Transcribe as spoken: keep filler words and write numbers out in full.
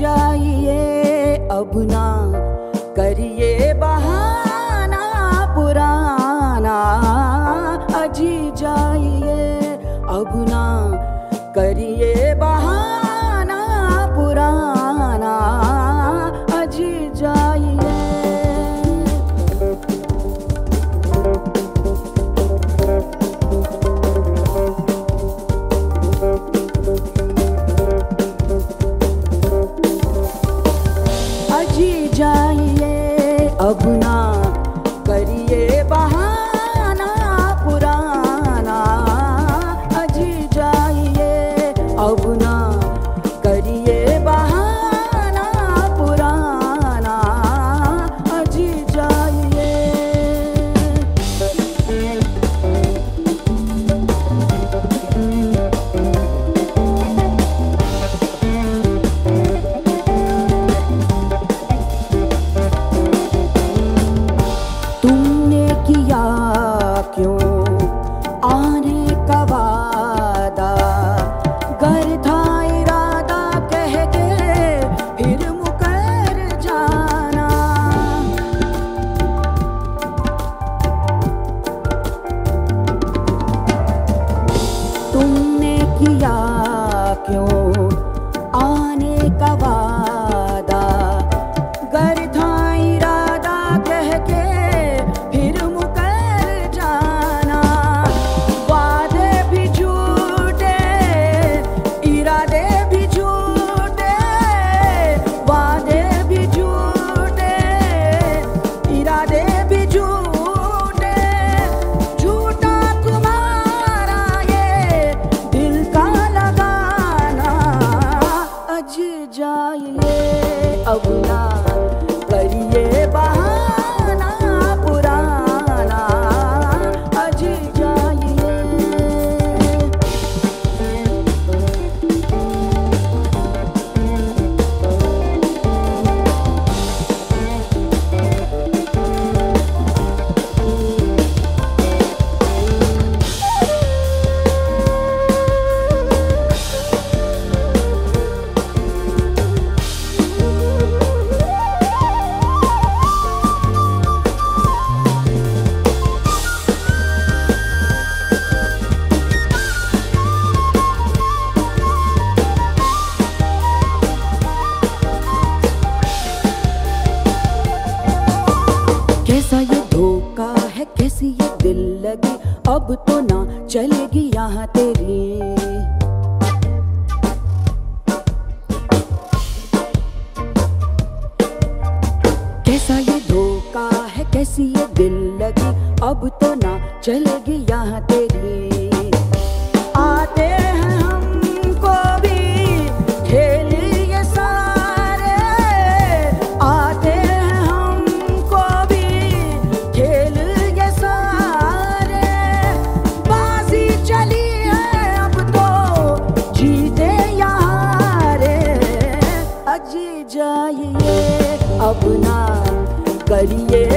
जाइए, अब ना करिए बहाना पुराना। अजी जाइए, अब ना करिए बहाना पुराना। अजी जाइए। अजी जाइए, अब ना करिए बहाना पुराना। अजी जाइए, अब ना करिए बहाना पुराना। अजी जाइए। तुमने किया क्यों आने का वादा, गर था इरादा कह के फिर मुकर जाना। तुमने किया क्यों आने का वादा, गर था इरादा कह के फिर मुकर जाना। वादे भी झूठे, इरादे भी झूठे, वादे भी झूठे, इरादे भी झूठे। झूठा तुम्हारा ये दिल का लगाना। अजी जाइए, अब ना करिए बहाना पुराना। अजी जाइए। कैसा ये धोखा है, कैसी ये दिल लगी, अब तो ना चलेगी यहाँ तेरी। कैसा ये धोखा है, कैसी ये दिल लगी, अब तो ना चलेगी यहाँ तेरी। आते हैं हमको भी खेल ये सारे, आते हैं हमको भी खेल ये सारे। बाजी चली है अब तो जीते या हारे। अजी जाइए, अब ना करिए